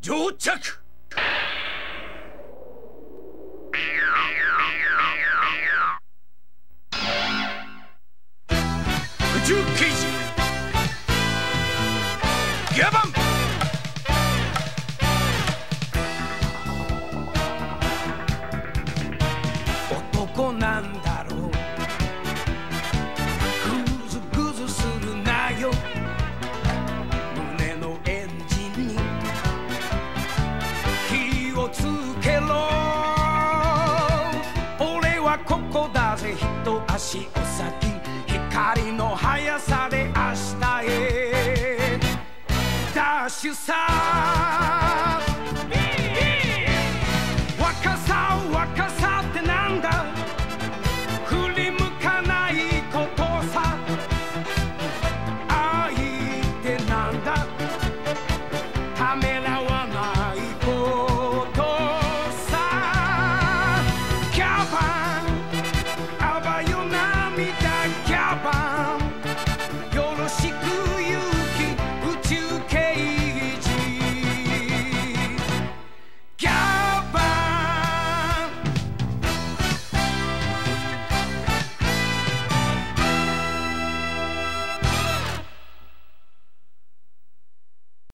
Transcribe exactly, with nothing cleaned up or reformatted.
到着。宇宙刑事ギアバン。男なんだろう、グズグズするなよ、胸のエンジンに火をつけろ。俺はここだぜ、一足お先、光の速さで明日へダッシュさ。